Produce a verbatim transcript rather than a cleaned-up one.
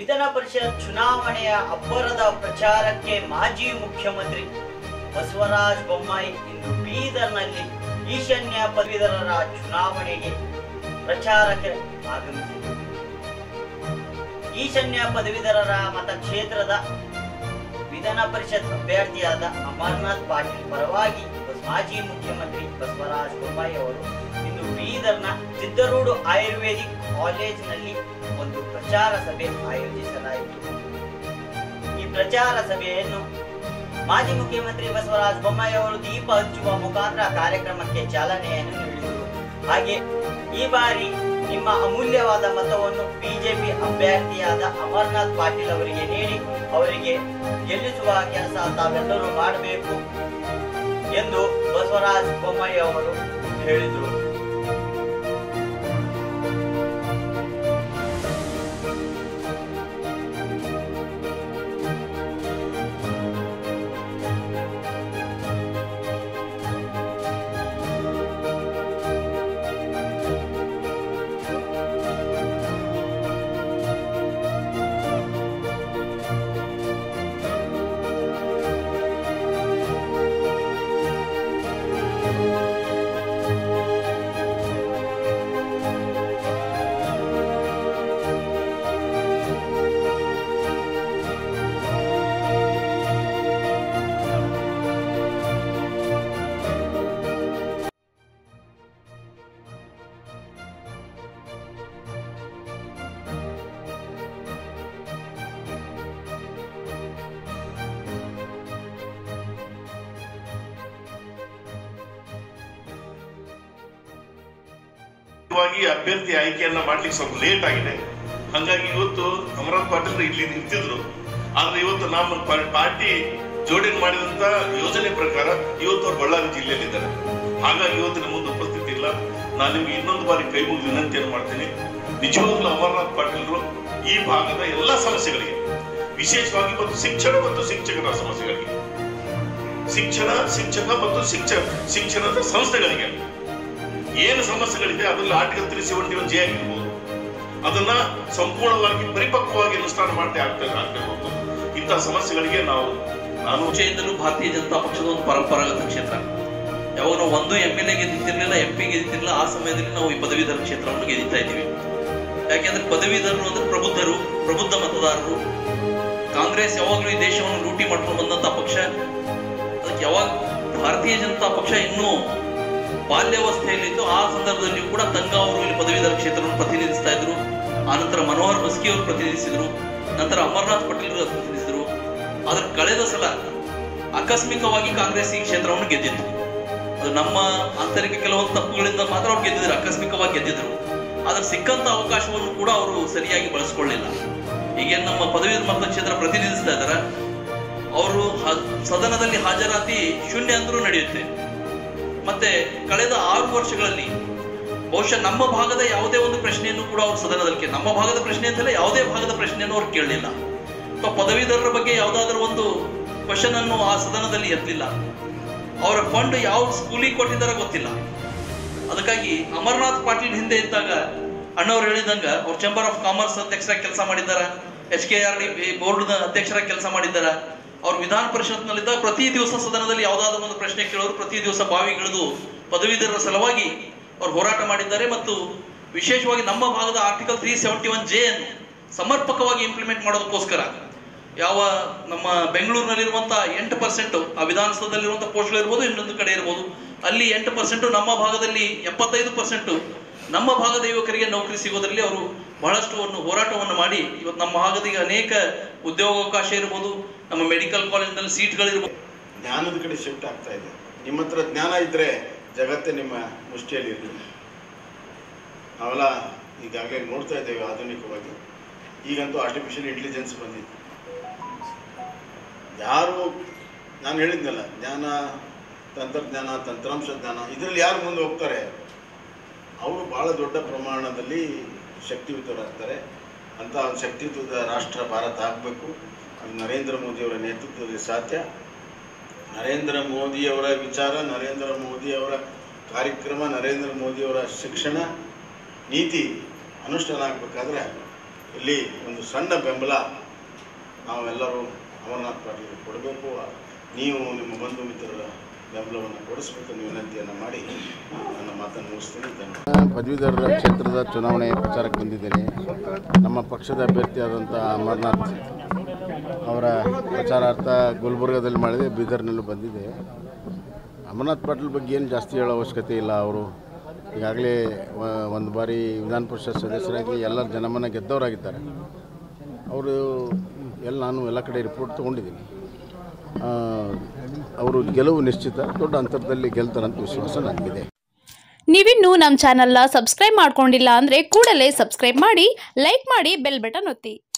ವಿಧಾನ ಪರಿಷತ್ ಚುನಾವಣೆಯ ಅಬ್ಬರದ ಪ್ರಚಾರಕ್ಕೆ ಮಾಜಿ ಮುಖ್ಯಮಂತ್ರಿ ಬಸವರಾಜ ಬೊಮ್ಮಾಯಿ ಇಂದು ಬೀದರ್ನಲ್ಲಿ ಈಶಾನ್ಯ ಪದವೀಧರರ ಚುನಾವಣೆಗೆ ಪ್ರಚಾರಕ್ಕೆ ಆಗಮಿಸಿದರು. ಈಶಾನ್ಯ ಪದವೀಧರರ ಮತಕ್ಷೇತ್ರದ ವಿಧಾನ ಪರಿಷತ್ ಅಭ್ಯರ್ಥಿಯಾದ ಅಮರನಾಥ್ ಪಾಟೀಲ್ ಪರವಾಗಿ ಮಾಜಿ ಮುಖ್ಯಮಂತ್ರಿ ಬಸವರಾಜ ಬೊಮ್ಮಾಯಿ ಅವರು ಇಂದು ಬೀದರ್ನ ಸಿದ್ದರೂಡು ಆಯುರ್ವೇದಿಕ್ ಕಾಲೇಜಿನಲ್ಲಿ ಒಂದು ಪ್ರಚಾರ ಸಭೆ ಆಯೋಜಿಸಲಾಯಿತು. ಈ ಪ್ರಚಾರ ಸಭೆಯನ್ನು ಮಾಜಿ ಮುಖ್ಯಮಂತ್ರಿ ಬಸವರಾಜ ಬೊಮ್ಮಾಯಿ ಅವರು ದೀಪ ಹಚ್ಚುವ ಮುಖಾಂತರ ಕಾರ್ಯಕ್ರಮಕ್ಕೆ ಚಾಲನೆಯನ್ನು ನೀಡಿದರು. ಹಾಗೆ ಈ ಬಾರಿ ನಿಮ್ಮ ಅಮೂಲ್ಯವಾದ ಮತವನ್ನು ಬಿಜೆಪಿ ಅಭ್ಯರ್ಥಿಯಾದ ಅಮರನಾಥ್ ಪಾಟೀಲ್ ಅವರಿಗೆ ನೀಡಿ ಅವರಿಗೆ ಗೆಲ್ಲಿಸುವ ಕೆಲಸ ತಾವೆಲ್ಲರೂ ಮಾಡಬೇಕು ಎಂದು ಬಸವರಾಜ ಬೊಮ್ಮಾಯಿ ಅವರು ಹೇಳಿದರು. ಅಭ್ಯರ್ಥಿ ಆಯ್ಕೆಯನ್ನ ಮಾಡ್ಲಿಕ್ಕೆ ಸ್ವಲ್ಪ ಲೇಟ್ ಆಗಿದೆ. ಹಂಗಾಗಿ ಇವತ್ತು ಅಮರನಾಥ್ ಪಾಟೀಲ್ ಇಲ್ಲಿ ಇರ್ತಿದ್ರು. ಆದ್ರೆ ಇವತ್ತು ನಮ್ಮ ಪಾರ್ಟಿ ಜೋಡಣೆ ಮಾಡಿದಂತ ಯೋಜನೆ ಪ್ರಕಾರ ಇವತ್ತು ಅವ್ರು ಬಳ್ಳಾರಿ ಜಿಲ್ಲೆಯಲ್ಲಿದ್ದಾರೆ. ಹಾಗಾಗಿ ಇವತ್ತಿನ ಮುಂದೆ ಉಪಸ್ಥಿತಿ ಇಲ್ಲ. ನಾನು ನಿಮ್ಗೆ ಇನ್ನೊಂದು ಬಾರಿ ಕೈ ಮುಗಿದು ವಿನಂತಿಯನ್ನು ಮಾಡ್ತೀನಿ. ನಿಜವಾಗ್ಲೂ ಅಮರನಾಥ್ ಪಾಟೀಲ್ರು ಈ ಭಾಗದ ಎಲ್ಲಾ ಸಮಸ್ಯೆಗಳಿಗೆ, ವಿಶೇಷವಾಗಿ ಮತ್ತು ಶಿಕ್ಷಣ ಮತ್ತು ಶಿಕ್ಷಕರ ಸಮಸ್ಯೆಗಳಿಗೆ, ಶಿಕ್ಷಣ ಶಿಕ್ಷಕ ಮತ್ತು ಶಿಕ್ಷಣ ಶಿಕ್ಷಣದ ಸಂಸ್ಥೆಗಳಿಗೆ ಏನು ಸಮಸ್ಯೆಗಳಿದೆ ಅದರಲ್ಲಿ article three seventy one J ಆಗಿರ್ಬೋದು, ಅದನ್ನ ಸಂಪೂರ್ಣವಾಗಿ ಪರಿಪಕ್ವವಾಗಿ ಅನುಷ್ಠಾನ ಮಾಡ್ತಾ ಆಗ್ತದೆ ಆಗ್ಬೇಕು. ಇಂತಹ ಸಮಸ್ಯೆಗಳಿಗೆ ನಾವು ನಾನು ಮುಂಚೆಯಿಂದಲೂ ಭಾರತೀಯ ಜನತಾ ಪಕ್ಷದ ಒಂದು ಪರಂಪರಾಗತ ಕ್ಷೇತ್ರ. ಯಾವಾಗ ನಾವು ಒಂದು ಎಂ ಎಲ್ ಎ ಗೆದ್ದಿತ್ತಿರ್ಲಿಲ್ಲ, ಎಂ ಪಿ ಗೆದ್ದಿತ್ತಿರಲಿಲ್ಲ, ಆ ಸಮಯದಲ್ಲಿ ನಾವು ಈ ಪದವೀಧರ ಕ್ಷೇತ್ರವನ್ನು ಗೆದ್ದಿತಾ ಇದ್ದೀವಿ. ಯಾಕೆಂದ್ರೆ ಪದವೀಧರರು ಅಂದ್ರೆ ಪ್ರಬುದ್ಧರು, ಪ್ರಬುದ್ಧ ಮತದಾರರು. ಕಾಂಗ್ರೆಸ್ ಯಾವಾಗಲೂ ಈ ದೇಶವನ್ನು ಲೂಟಿ ಮಾಡ್ಕೊಂಡು ಬಂದಂತ ಪಕ್ಷ. ಅದಕ್ಕೆ ಯಾವಾಗ ಭಾರತೀಯ ಜನತಾ ಪಕ್ಷ ಇನ್ನೂ ಬಾಲ್ಯಾವಸ್ಥೆಯಲ್ಲಿದ್ದು ಆ ಸಂದರ್ಭದಲ್ಲಿಯೂ ಕೂಡ ತಂಗ ಅವರು ಇಲ್ಲಿ ಪದವೀಧರ ಕ್ಷೇತ್ರವನ್ನು ಪ್ರತಿನಿಧಿಸ್ತಾ ಇದ್ರು. ಆನಂತರ ಮನೋಹರ್ ಬಸ್ಕಿ ಅವರು ಪ್ರತಿನಿಧಿಸಿದ್ರು, ನಂತರ ಅಮರನಾಥ್ ಪಾಟೀಲ್ ಪ್ರತಿನಿಧಿಸಿದ್ರು. ಆದ್ರೆ ಕಳೆದ ಸಲ ಆಕಸ್ಮಿಕವಾಗಿ ಕಾಂಗ್ರೆಸ್ ಈ ಕ್ಷೇತ್ರವನ್ನು ಗೆದ್ದಿತ್ತು. ಅದು ನಮ್ಮ ಆಂತರಿಕ ಕೆಲವೊಂದು ತಪ್ಪುಗಳಿಂದ ಮಾತ್ರ ಅವ್ರು ಗೆದ್ದಿದ್ರು, ಆಕಸ್ಮಿಕವಾಗಿ ಗೆದ್ದಿದ್ರು. ಆದ್ರೆ ಸಿಕ್ಕಂತ ಅವಕಾಶವನ್ನು ಕೂಡ ಅವರು ಸರಿಯಾಗಿ ಬಳಸ್ಕೊಳ್ಳಿಲ್ಲ. ಈಗೇನು ನಮ್ಮ ಪದವೀಧರ ಮತಕ್ಷೇತ್ರ ಪ್ರತಿನಿಧಿಸ್ತಾ ಇದಾರ, ಅವರು ಸದನದಲ್ಲಿ ಹಾಜರಾತಿ ಶೂನ್ಯ ಅಂದ್ರೂ ನಡೆಯುತ್ತೆ. ಮತ್ತೆ ಕಳೆದ ಆರು ವರ್ಷಗಳಲ್ಲಿ ಬಹುಶಃ ನಮ್ಮ ಭಾಗದ ಯಾವುದೇ ಒಂದು ಪ್ರಶ್ನೆಯನ್ನು ಕೂಡ ಅವರು ಸದನದಲ್ಲಿ, ನಮ್ಮ ಭಾಗದ ಪ್ರಶ್ನೆ ಅಂತಲ್ಲ, ಯಾವುದೇ ಭಾಗದ ಪ್ರಶ್ನೆಯನ್ನು ಅವ್ರು ಕೇಳಲಿಲ್ಲ. ಅಥವಾ ಪದವೀಧರರ ಬಗ್ಗೆ ಯಾವುದಾದ್ರೂ ಒಂದು ಕ್ವಶನ್ ಅನ್ನು ಆ ಸದನದಲ್ಲಿ ಎತ್ತಲಿಲ್ಲ. ಅವರ ಫಂಡ್ ಯಾವ ಸ್ಕೂಲಿಗೆ ಕೊಟ್ಟಿದ್ದಾರ ಗೊತ್ತಿಲ್ಲ. ಅದಕ್ಕಾಗಿ ಅಮರನಾಥ್ ಪಾಟೀಲ್ ಹಿಂದೆ ಇದ್ದಾಗ ಅಣ್ಣವ್ರು ಹೇಳಿದಂಗ ಅವ್ರು ಚೇಂಬರ್ ಆಫ್ ಕಾಮರ್ಸ್ ಅಧ್ಯಕ್ಷರಾಗಿ ಕೆಲಸ ಮಾಡಿದ್ದಾರ, H K R D board ಅಧ್ಯಕ್ಷರಾಗಿ ಕೆಲಸ ಮಾಡಿದ್ದಾರ. ಅವ್ರು ವಿಧಾನ ಪರಿಷತ್ನಲ್ಲಿದ್ದ ಪ್ರತಿ ದಿವಸ ಸದನದಲ್ಲಿ ಯಾವುದಾದ್ರೂ ಒಂದು ಪ್ರಶ್ನೆ ಕೇಳೋರು, ಪ್ರತಿ ದಿವಸ ಬಾವಿಗಿಳಿದು ಪದವೀಧರರ ಸಲುವಾಗಿ ಅವ್ರು ಹೋರಾಟ ಮಾಡಿದ್ದಾರೆ. ಮತ್ತು ವಿಶೇಷವಾಗಿ ನಮ್ಮ ಭಾಗದ article three seventy one J ಅನ್ನು ಸಮರ್ಪಕವಾಗಿ ಇಂಪ್ಲಿಮೆಂಟ್ ಮಾಡೋದಕ್ಕೋಸ್ಕರ ಯಾವ ನಮ್ಮ ಬೆಂಗಳೂರಿನಲ್ಲಿರುವಂತಹ ಎಂಟು ಪರ್ಸೆಂಟ್ ಆ ವಿಧಾನಸೌಧದಲ್ಲಿರುವಂತಹ ಪೋಸ್ಟ್ಗಳು ಇರ್ಬೋದು, ಇನ್ನೊಂದು ಕಡೆ ಇರ್ಬೋದು, ಅಲ್ಲಿ ಎಂಟು ಪರ್ಸೆಂಟ್, ನಮ್ಮ ಭಾಗದಲ್ಲಿ ಎಪ್ಪತ್ತೈದು ಪರ್ಸೆಂಟ್ ನಮ್ಮ ಭಾಗದ ಯುವಕರಿಗೆ ನೌಕರಿ ಸಿಗೋದ್ರಲ್ಲಿ ಅವರು ಬಹಳಷ್ಟು ಒಂದು ಹೋರಾಟವನ್ನು ಮಾಡಿ ಇವತ್ತು ನಮ್ಮ ಭಾಗದ ಅನೇಕ ಉದ್ಯೋಗಾವಕಾಶ ಇರ್ಬೋದು, ನಮ್ಮ ಮೆಡಿಕಲ್ ಕಾಲೇಜ್ನಲ್ಲಿ ಸೀಟ್ಗಳಿರ್ಬೋದು. ಜ್ಞಾನದ ಕಡೆ ಶಿಫ್ಟ್ ಆಗ್ತಾ ಇದೆ. ನಿಮ್ಮ ಹತ್ರ ಜ್ಞಾನ ಇದ್ರೆ ಜಗತ್ತೇ ನಿಮ್ಮ ಮುಷ್ಟಿಯಲ್ಲಿ ಇರಲಿಲ್ಲ. ನಾವೆಲ್ಲ ಈಗಾಗಲೇ ನೋಡ್ತಾ ಇದ್ದೇವೆ ಆಧುನಿಕವಾಗಿ. ಈಗಂತೂ ಆರ್ಟಿಫಿಷಿಯಲ್ ಇಂಟೆಲಿಜೆನ್ಸ್ ಬಂದಿದೆ. ಯಾರು ನಾನು ಹೇಳಿದ್ನಲ್ಲ, ಜ್ಞಾನ, ತಂತ್ರಜ್ಞಾನ, ತಂತ್ರಾಂಶ ಜ್ಞಾನ, ಇದರಲ್ಲಿ ಯಾರು ಮುಂದೆ ಹೋಗ್ತಾರೆ ಅವರು ಬಹಳ ದೊಡ್ಡ ಪ್ರಮಾಣದಲ್ಲಿ ಶಕ್ತಿಯುತರಾಗ್ತಾರೆ. ಅಂತ ಒಂದು ಶಕ್ತಿಯುತದ ರಾಷ್ಟ್ರ ಭಾರತ ಆಗಬೇಕು. ಅದು ನರೇಂದ್ರ ಮೋದಿಯವರ ನೇತೃತ್ವದಲ್ಲಿ ಸಾಧ್ಯ. ನರೇಂದ್ರ ಮೋದಿಯವರ ವಿಚಾರ, ನರೇಂದ್ರ ಮೋದಿಯವರ ಕಾರ್ಯಕ್ರಮ, ನರೇಂದ್ರ ಮೋದಿಯವರ ಶಿಕ್ಷಣ ನೀತಿ ಅನುಷ್ಠಾನ ಆಗಬೇಕಾದ್ರೆ ಇಲ್ಲಿ ಒಂದು ಸಣ್ಣ ಬೆಂಬಲ ನಾವೆಲ್ಲರೂ ಅಮರನಾಥ್ ಪಾಟೀಲ್ ಕೊಡಬೇಕು. ನೀವು ನಿಮ್ಮ ಬಂಧು ಮಿತ್ರರ ಬೆಂಬಲವನ್ನು ಕೊಡಿಸಬೇಕು ನೀವು ವಿನಂತಿಯನ್ನು ಮಾಡಿ ನನ್ನ ಮಾತನ್ನು ಮುಗಿಸ್ತೀನಿ. ಪದವೀಧರರ ಕ್ಷೇತ್ರದ ಚುನಾವಣೆ ಪ್ರಚಾರಕ್ಕೆ ಬಂದಿದ್ದೇನೆ. ನಮ್ಮ ಪಕ್ಷದ ಅಭ್ಯರ್ಥಿಯಾದಂಥ ಅಮರನಾಥ್ ಅವರ ಪ್ರಚಾರಾರ್ಥ ಗುಲ್ಬರ್ಗಾದಲ್ಲಿ ಮಾಡಿದೆ, ಬೀದರ್ನಲ್ಲೂ ಬಂದಿದೆ. ಅಮರನಾಥ್ ಪಾಟೀಲ್ ಬಗ್ಗೆ ಏನು ಜಾಸ್ತಿ ಹೇಳೋ ಅವಶ್ಯಕತೆ ಇಲ್ಲ. ಅವರು ಈಗಾಗಲೇ ಒಂದು ಬಾರಿ ವಿಧಾನ ಪರಿಷತ್ ಸದಸ್ಯರಾಗಿ ಎಲ್ಲ ಜನಮನ ಗೆದ್ದವರಾಗಿದ್ದಾರೆ. ಅವರು ಎಲ್ಲ ನಾನು ಎಲ್ಲ ಕಡೆ ರಿಪೋರ್ಟ್ ತೊಗೊಂಡಿದ್ದೀನಿ. ಅವರು ಗೆಲುವು ನಿಶ್ಚಿತ, ದೊಡ್ಡ ಅಂತರದಲ್ಲಿ ಗೆಲ್ತಾರಂತ ವಿಶ್ವಾಸ ನನಗಿದೆ. ನೀವಿನ್ನೂ ನಮ್ಮ ಚಾನಲ್ನ ಸಬ್ಸ್ಕ್ರೈಬ್ ಮಾಡ್ಕೊಂಡಿಲ್ಲ ಅಂದರೆ ಕೂಡಲೇ ಸಬ್ಸ್ಕ್ರೈಬ್ ಮಾಡಿ, ಲೈಕ್ ಮಾಡಿ, ಬೆಲ್ ಬಟನ್ ಒತ್ತಿ.